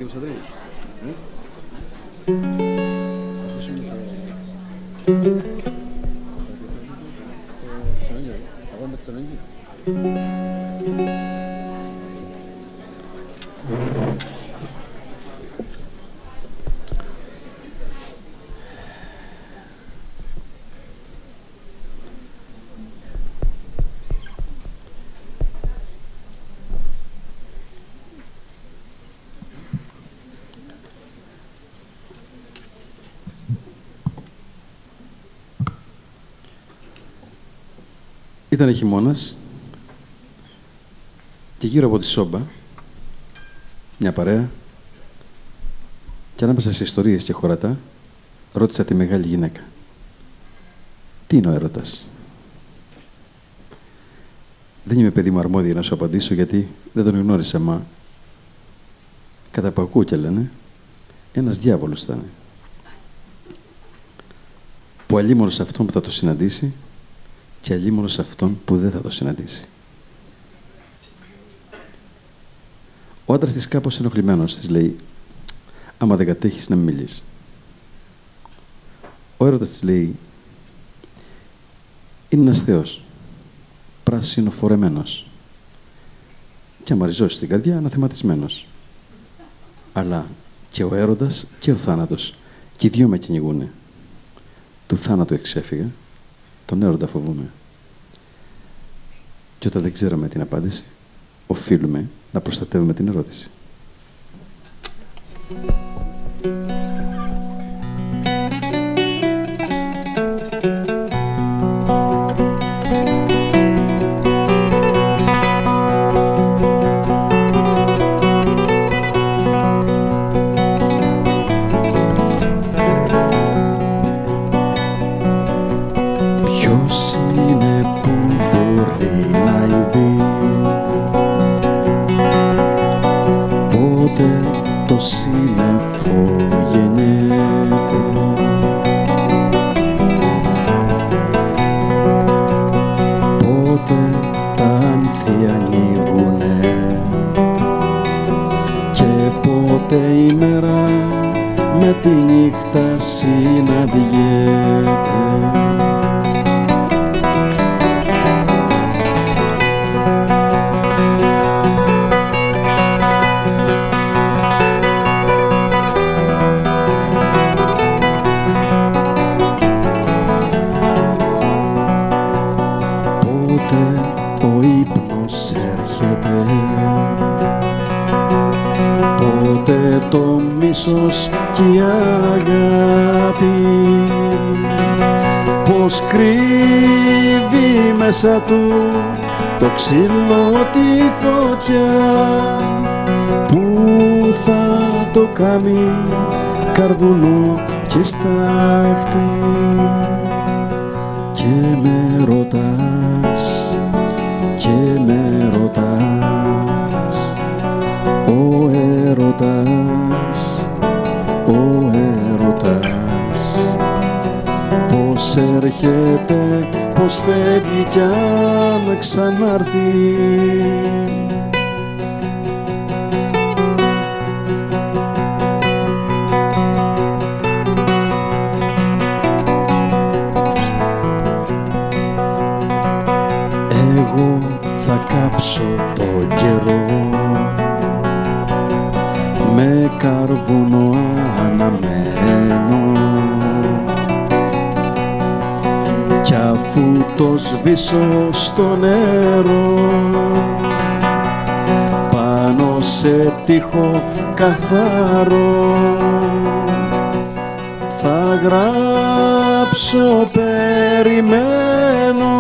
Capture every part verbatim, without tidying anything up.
Κωνσταντίνη. Εγώ με τη Θεσσαλονίκη. Ήταν χειμώνας και γύρω από τη σόμπα μια παρέα και ανάμεσα σε ιστορίες και χωρατά ρώτησα τη μεγάλη γυναίκα. Τι είναι ο έρωτας? Δεν είμαι παιδί μου αρμόδια να σου απαντήσω γιατί δεν τον γνώρισα, μα κατά που ακούω και λένε ένας διάβολος θα είναι που αλλήμωνος σε αυτόν που θα το συναντήσει και αλλήμωνος σε αυτόν που δεν θα το συναντήσει. Ο άντρας της κάπως ενοχλημένος της λέει «Άμα δεν κατέχεις να μην μιλείς». Ο έρωτας της λέει «Είναι ένας θεός, πράσινο φορεμένος και άμα ριζώσει στην καρδιά αναθεματισμένος. Αλλά και ο έρωτας και ο θάνατος και οι δυο με κυνηγούνε. Του θάνατου εξέφυγα, τον έρωτα φοβούμαι. Και όταν δεν ξέρουμε την απάντηση, οφείλουμε να προστατεύουμε την ερώτηση». Και η αγάπη πως κρύβει μέσα του το ξύλο, τη φωτιά που θα το κάνει καρβουνό και στάχτη. Και με ρωτάς, και με ρωτάς, ο έρωτας, ο έρωτας, πως έρχεται, πως φεύγει κι αν ξανάρθει. Εγώ θα κάψω το καιρό με καρβούνο αναμένο κι αφού το σβήσω στο νερό πάνω σε τοίχο καθαρό θα γράψω περιμένω.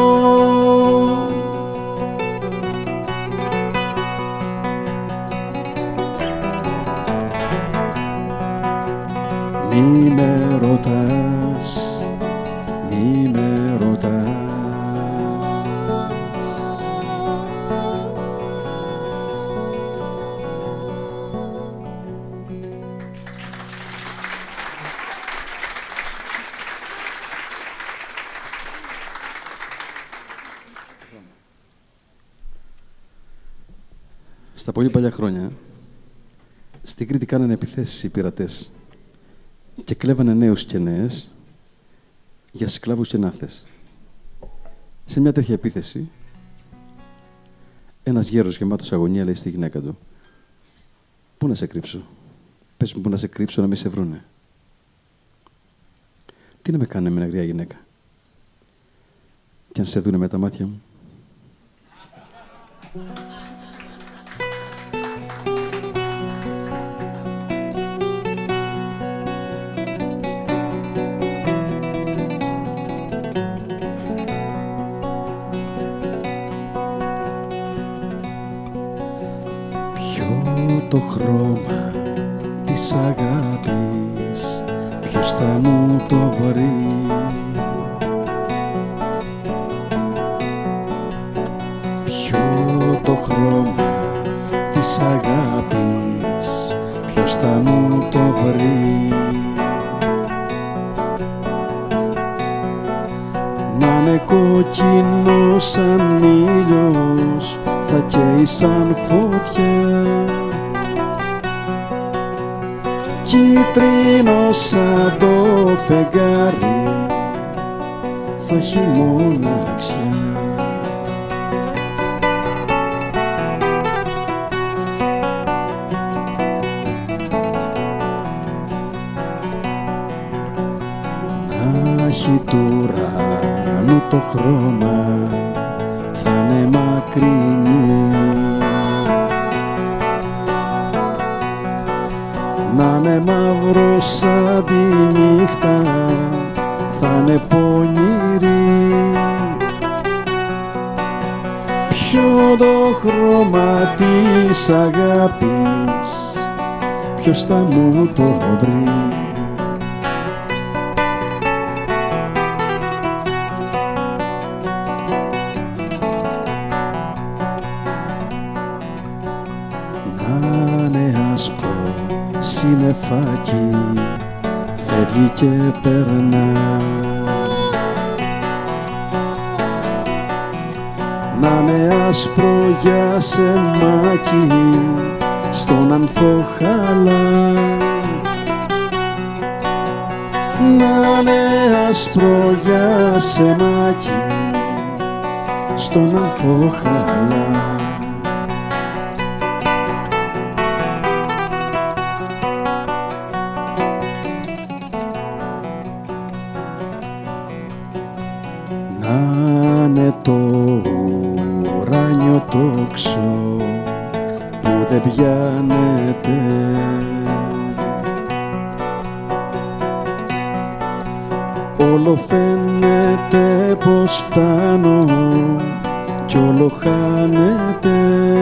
Μη με ρωτάς, μη με ρωτάς. Στα πολύ παλιά χρόνια Στην Κρήτη κάνανε επιθέσεις οι πειρατές και κλέβανε νέους και νέες για σκλάβους και ναύτες. Σε μια τέτοια επίθεση, ένας γέρος γεμάτος αγωνία λέει στη γυναίκα του: «Πού να σε κρύψω? Πες μου πού να σε κρύψω να μην σε βρούνε». «Τι να με κάνει με αγριά γυναίκα? Κι αν σε δούνε με τα μάτια μου?» Το χρώμα της αγάπης ποιος θα μου το βρει? Ποιο το χρώμα της αγάπης ποιος θα μου το βρει? Να είναι κόκκινο σαν ήλιος, θα καίει σαν φωτιά, κίτρινο σαν το φεγγάρι, θα έχει μοναξιά. Να έχει του ουρανού το χρώμα, θα είναι μακρινή. Να είναι μαύρο σαν τη νύχτα, θα είναι πονηρή. Ποιο το χρώμα της αγάπης ποιος θα μου το βρει? Να είναι άσπρο συννεφάκι, φεύγει και περνά. Να είναι άσπρο για σεμάκι, στον ανθό χαλά. Να είναι άσπρο για σεμάκι, στον ανθό χαλά. Το ουράνιο τόξο που δεν πιάνεται, όλο φαίνεται πως φτάνω κι όλο χάνεται.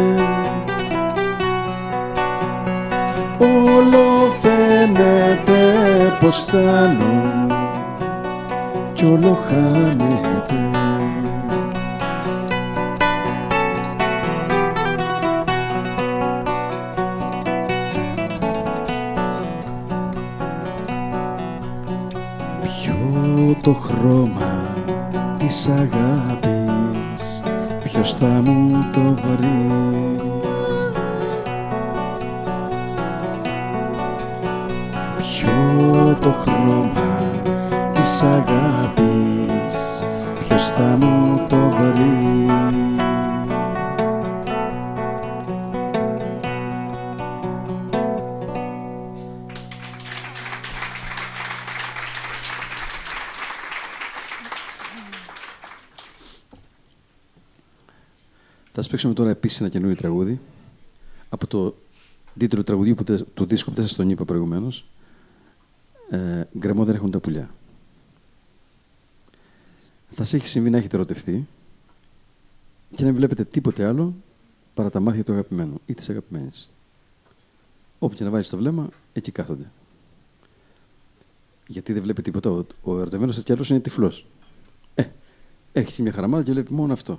Όλο φαίνεται πως φτάνω κι όλο χάνεται. Το χρώμα της αγάπης ποιος θα μου το βρει? Ποιο το χρώμα της αγάπης ποιος θα μου το βρει? Θα σας παίξουμε τώρα επίσης ένα καινούριο τραγούδι από το τίτλο τραγουδίου που, του δίσκου που δεν σας τον είπα προηγουμένως. Ε, «Γκρεμό δεν έχουν τα πουλιά». Θα σας έχει συμβεί να έχετε ερωτευτεί και να μην βλέπετε τίποτε άλλο παρά τα μάτια του αγαπημένου ή της αγαπημένης. Όπου και να βάζεις το βλέμμα, εκεί κάθονται. Γιατί δεν βλέπει τίποτα. Ο, ο ερωτευμένος σας κι άλλος είναι τυφλός. Ε, έχει μια χαραμάδα και βλέπει μόνο αυτό.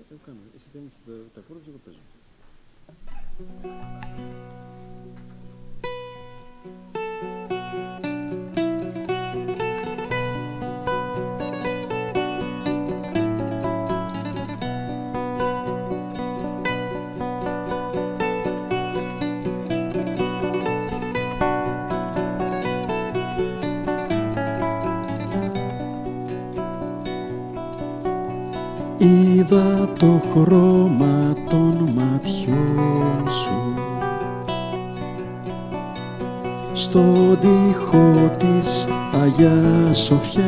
Εσύ παίρνεις τα κόρδα και εγώ παίζω. είδα το χρώμα των ματιών σου στον τοίχο της Αγιάς Σοφιάς,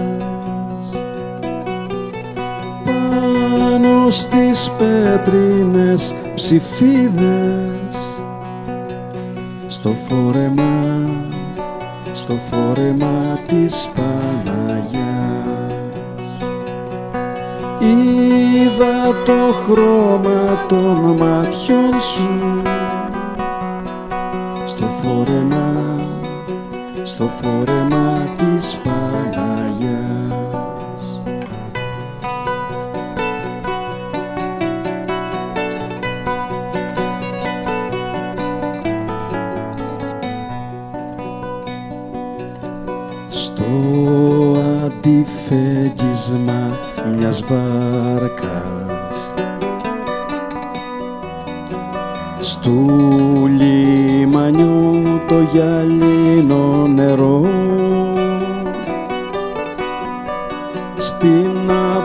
πάνω στις πέτρινες ψηφίδες, στο φόρεμα, στο φόρεμα της Παναγιάς. Είδα το χρώμα των ματιών σου στο φόρεμα, στο φόρεμα της Παναγιάς. Στο αντιφέγγισμα μιας βάρκας, στου λιμανιού το γυαλίνο νερό, στην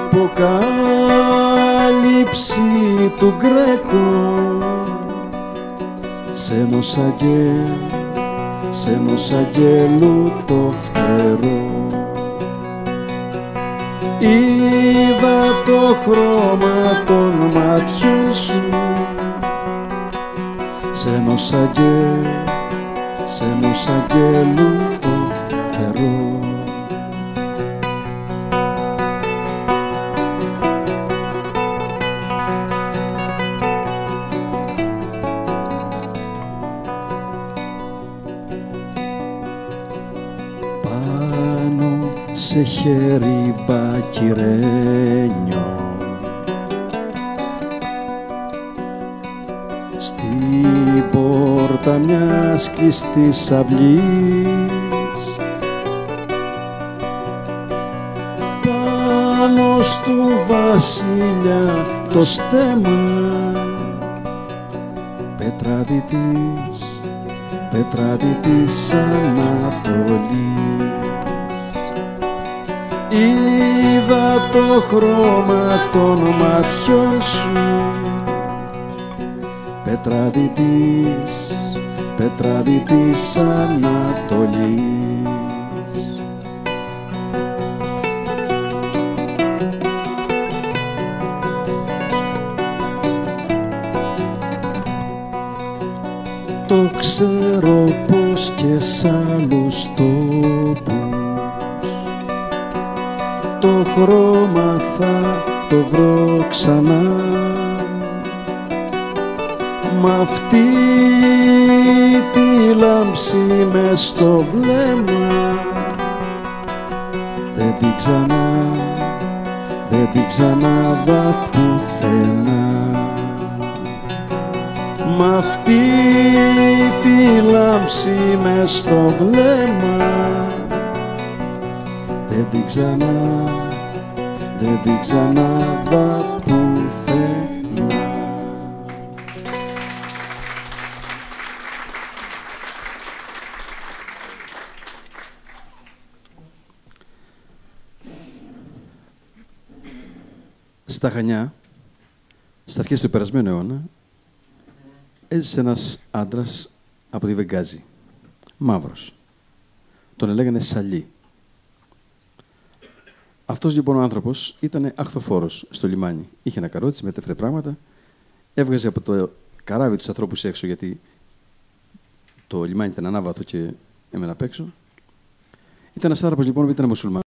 αποκάλυψη του Γκρέκου, σ' ενός αγγέλου, σ' ενός αγγέλου το φτερό. Είδα το χρώμα των ματιών σου σ' ενός αγγέλου, σ' ενός αγγέλου το φτερό. Πάνω σε χέρι μπακυρένιο, στην πόρτα μιας κλειστής αυλής, πάνω στου βασιλιά το στέμμα, πέτραδι της, πέτραδι της Ανατολής. Είδα το χρώμα των ματιών σου, πέτραδι της, πέτραδι της Ανατολής. Το ξέρω πως και σ' άλλους τόπους το χρώμα θα το βρω ξανά, μ' αυτή τη λάμψη μες στο βλέμμα, δεν την ξανά, δεν την ξαναδά πουθενά. Μ' αυτή τη λάμψη μες στο βλέμμα, δεν την ξανά, δεν την ξαναδά πουθενά. Στα Χανιά, στα αρχές του περασμένου αιώνα, έζησε ένας άντρας από τη Βεγγάζη, μαύρος. Τον έλεγανε Σαλί. Αυτός λοιπόν ο άνθρωπος ήταν αχθοφόρος στο λιμάνι. Είχε ένα καρότσι, μετέφερε πράγματα, έβγαζε από το καράβι τους ανθρώπους έξω, γιατί το λιμάνι ήταν ανάβαθο και έμενε απ' έξω. Ήταν ένας άνθρωπος λοιπόν που ήταν μουσουλμάνος.